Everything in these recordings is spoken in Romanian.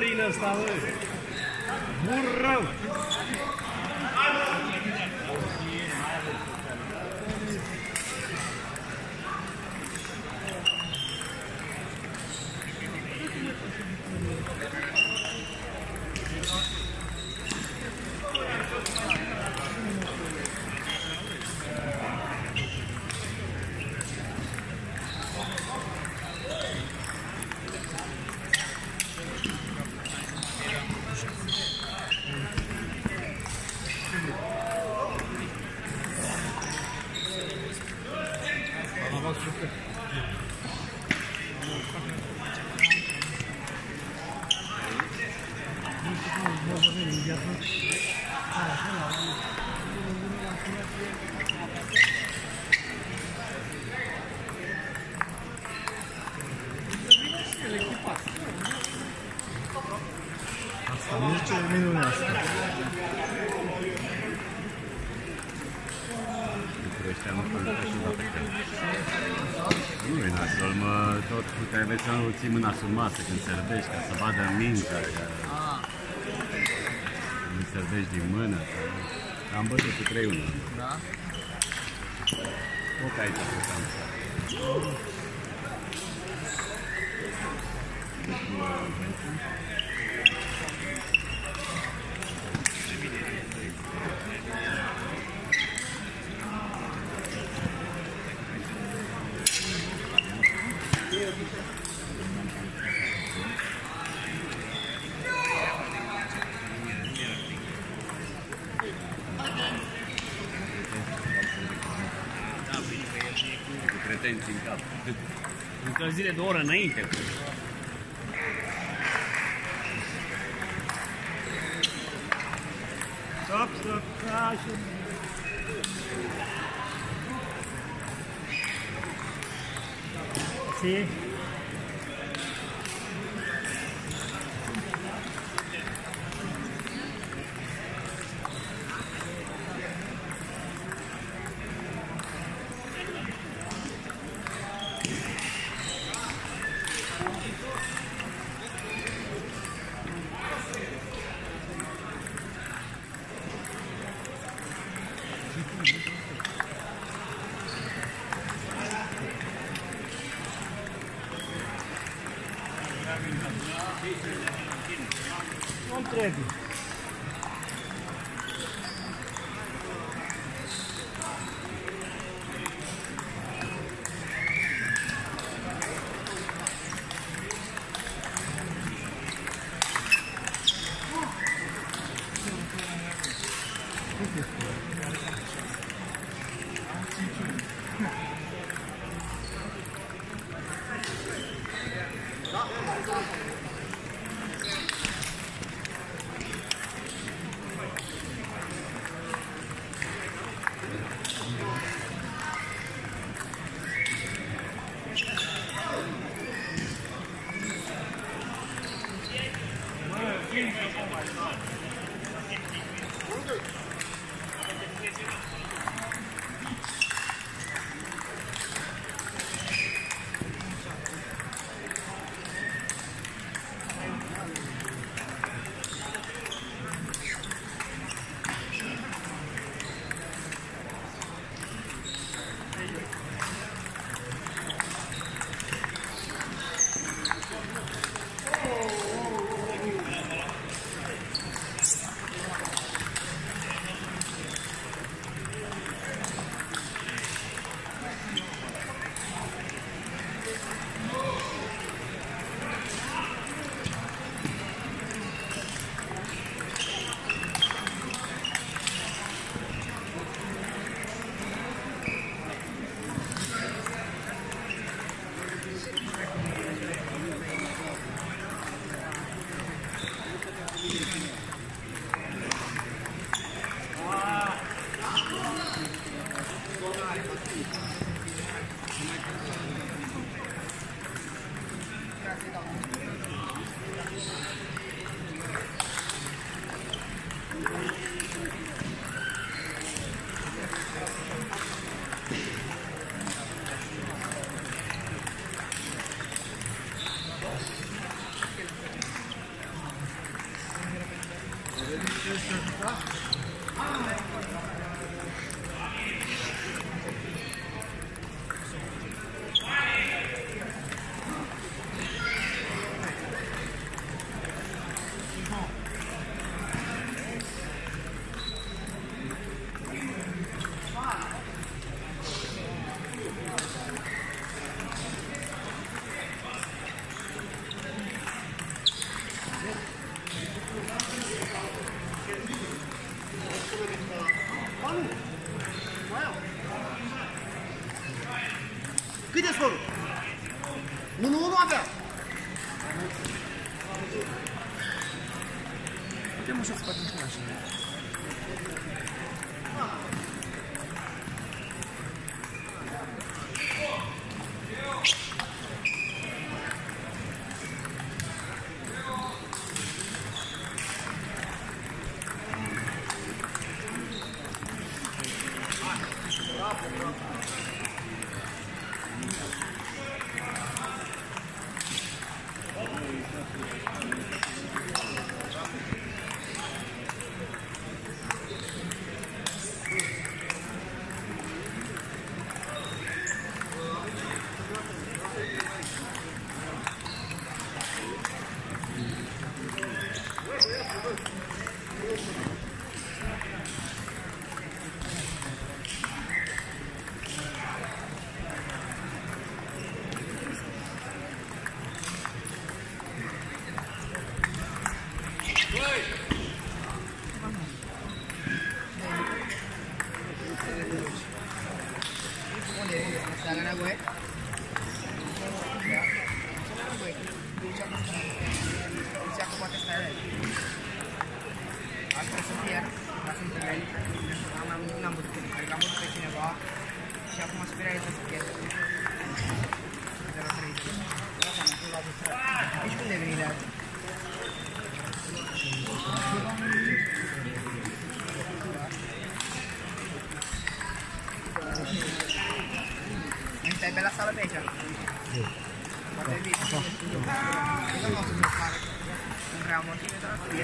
Florin ăsta, bă! Bun rău! Asta nu e ce minunea asta. Ăștia nu fac și dată că nu e nasol, mă, tot trebuie să nu ții mâna sub masă când servești, ca să vadă mingea, când servești din mână. Am bătut cu 3-1. Da? O, că aici a fost am stat. Pretenții în cap. Încălzire de o oră înainte. Stop, stop, așa. Sì. Non trebuie. Cât e scorul? 1-1 avea. Putem ușor să facem și noi așa. Jangan aku Bisa aku pakai style. Aku sekian, langsung terjadi. Enam betul. Hari kamu kecilnya bawa. Siapa masuk kira itu sekian. Terus itu. Terus sama tu lalu terus. Itu dia ni dah. Stai bella sala peggio. Potevi non posso fare un ramo di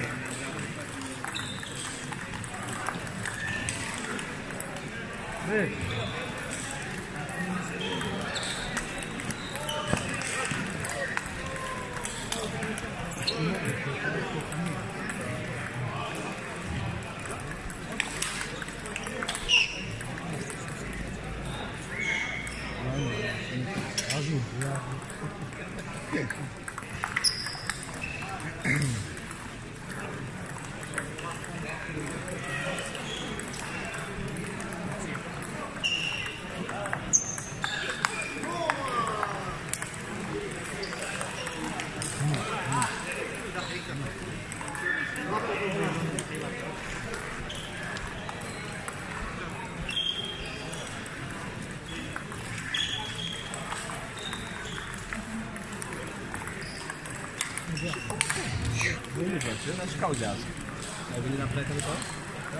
Acho que caldeado. Vai vir na preta do carro?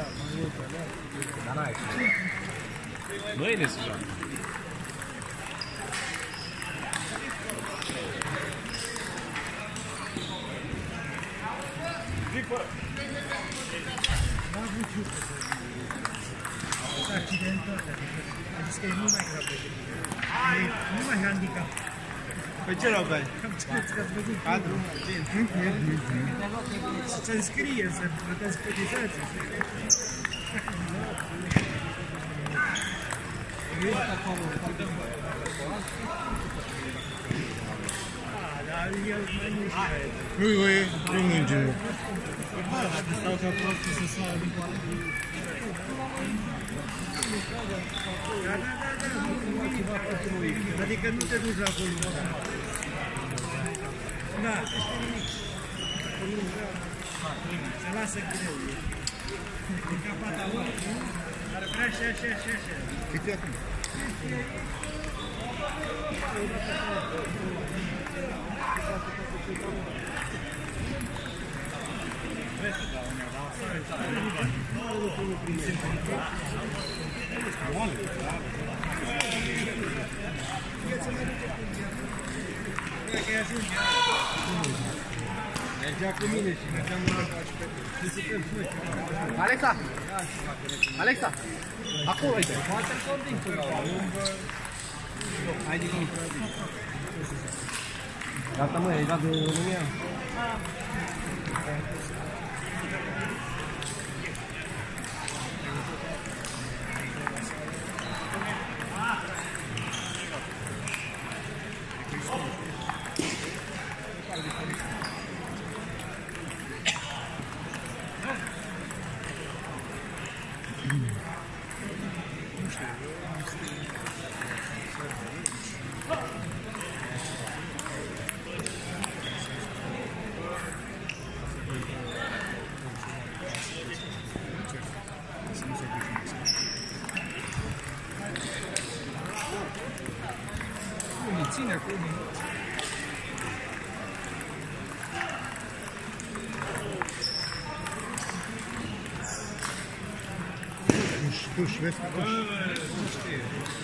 Da night. Não é nesse jogo. Accidente, dice che non è grave. Non è handicap. Ce rău, băi? Cadru. Se înscrie, să plătesc cotizații. Dar el mai nu știe. Nu e un inginer. Stau ca prost să sară din poate. Da. Adică nu te duci la acolo. Da. Se lasă greu. E ca patalon. Ar vrea și așa, și așa. Cât e acum? Mergea cu mine și mergeam la Alexa! Alexa! Acolo, uite! Hai din Gata, măi, ai dat de România? ține cu unii. Puși, vezi că puși. Nu știe.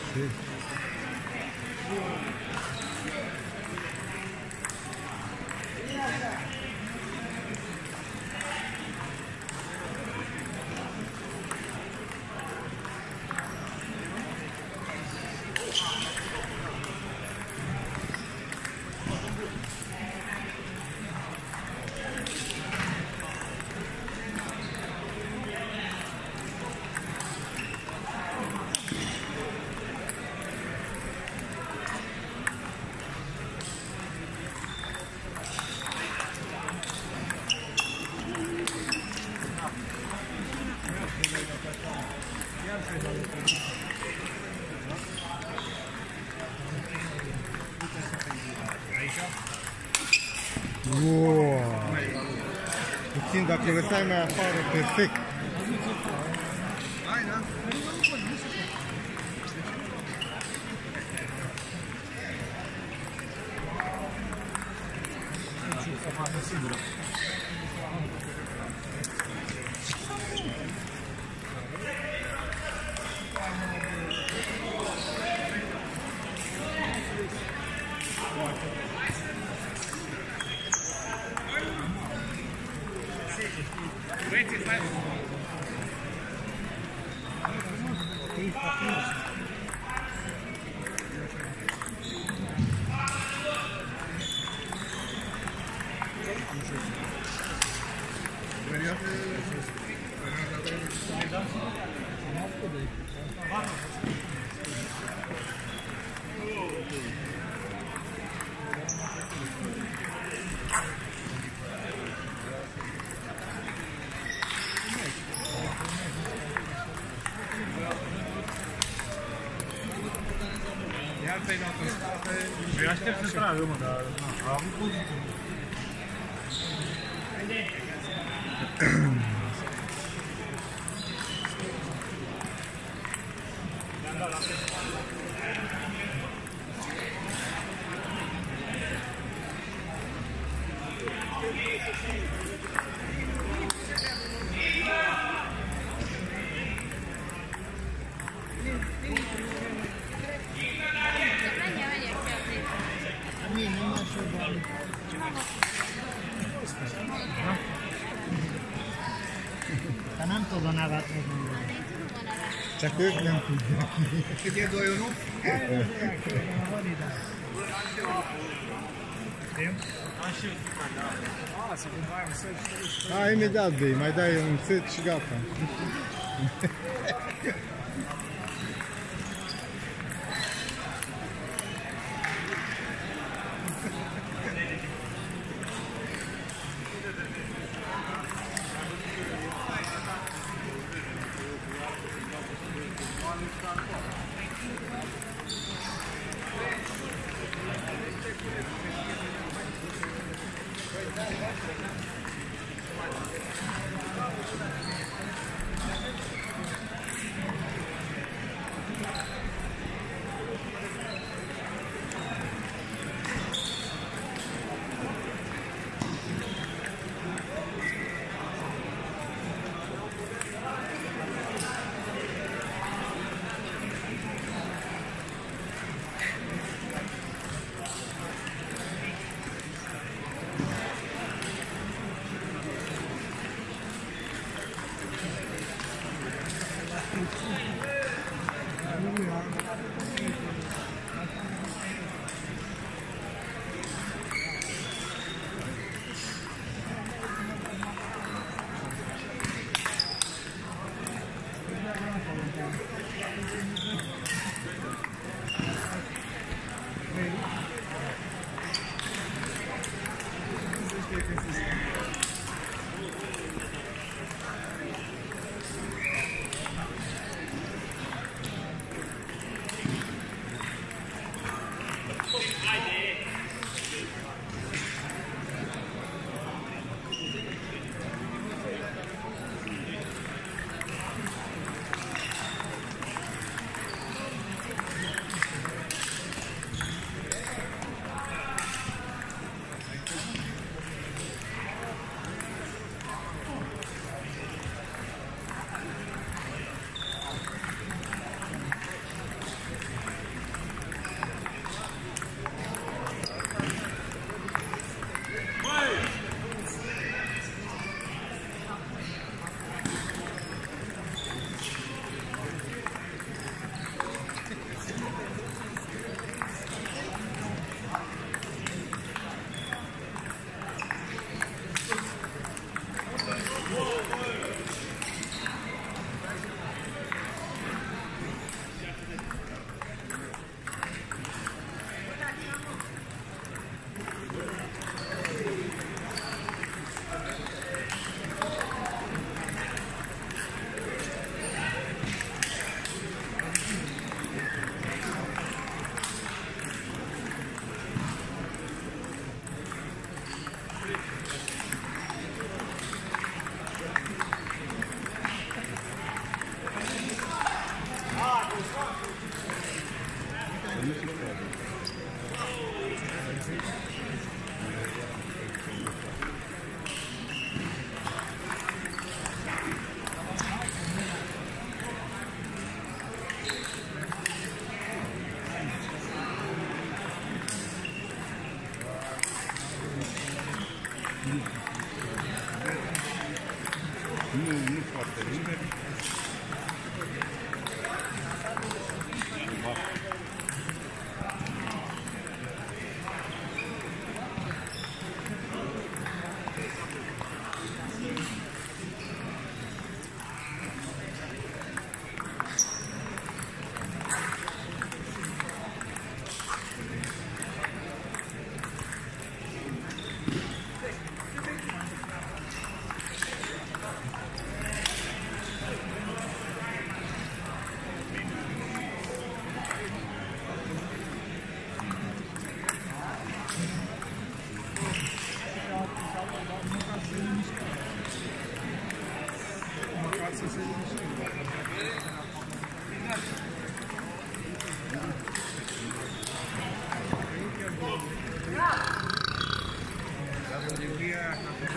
Wow. Puțin, dacă lăsai mai afară, perfect. Hai, da? Eu aștept să tragă, mă, dar a avut poziție. Dar n-am tot donavat. Csak ők nem tudják. Cât e 2-1? A, imediat bei, mai dai un set și gata.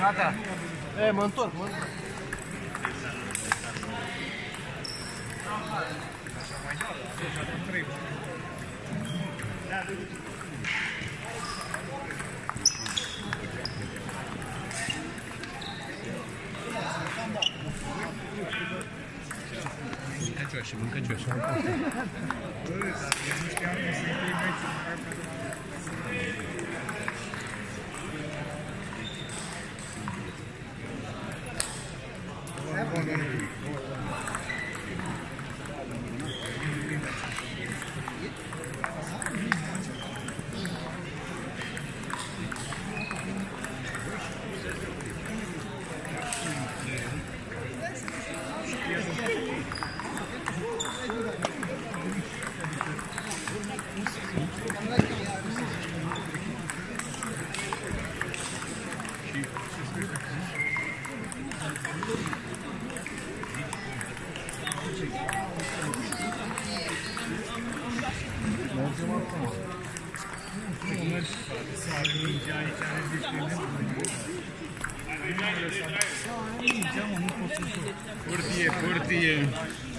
Gata. E, mă întorc, mă întorc. Mâncăcioși. Portie.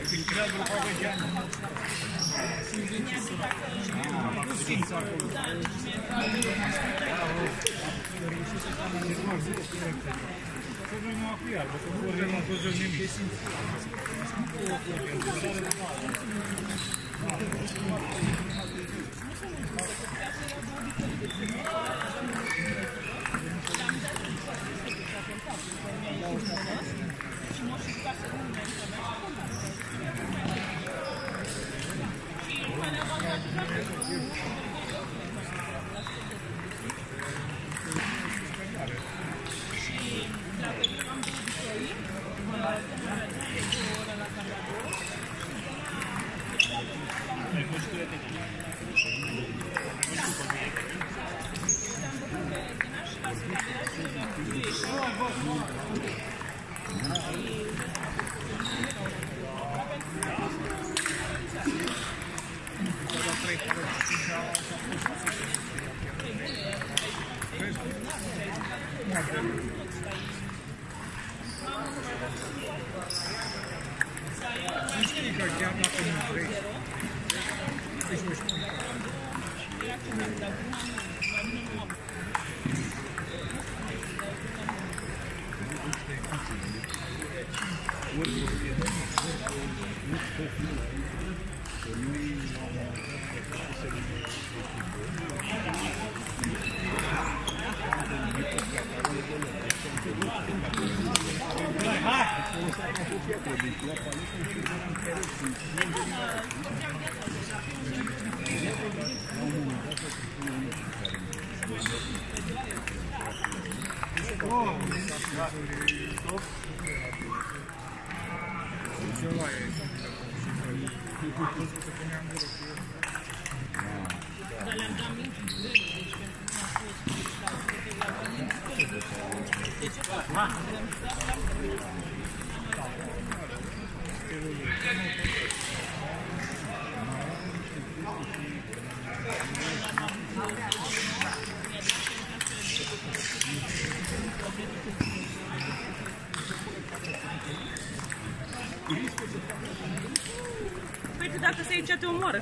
Păi tu dacă se aici te omoară.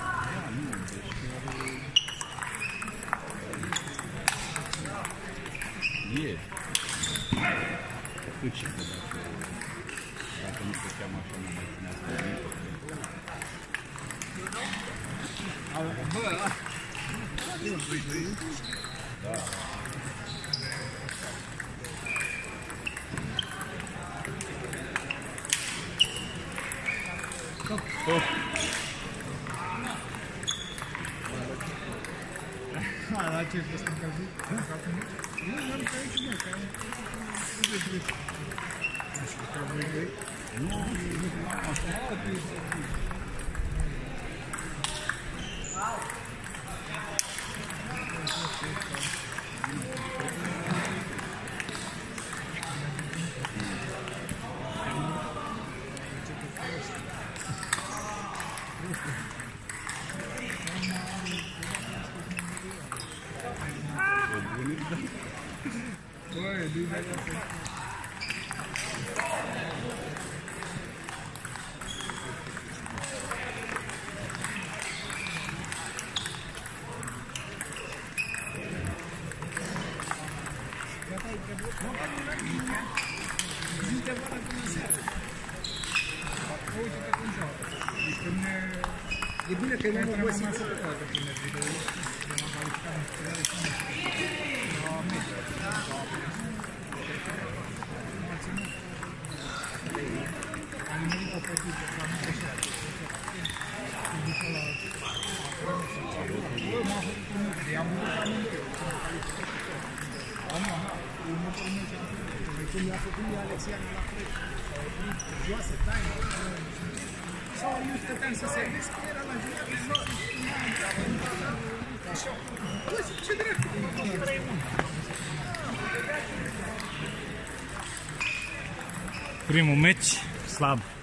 E. Cât și dacă nu făceam așa, nu mai țineați pe mine. Da. La ce ai fost încălzit? Nu, n-am că aici nu, că nu știu, că voi doi. Nu, așa. Băi, du-i de acasă. E bine că nu mă obosit să facă prin video. Am nimerit o petiție, că am greșeat. M-a făcut un lucru, i-am văzut amândoi. Următorul meu ce-am făcut. Cum i-a făcut lui Alexianu la proiect. S-au oprit joase, taină. Sau eu stăteam să servesc, că era la jumătate de zi. Așa. Bă, zic, ce dracu? 3-1. Primul meci slab.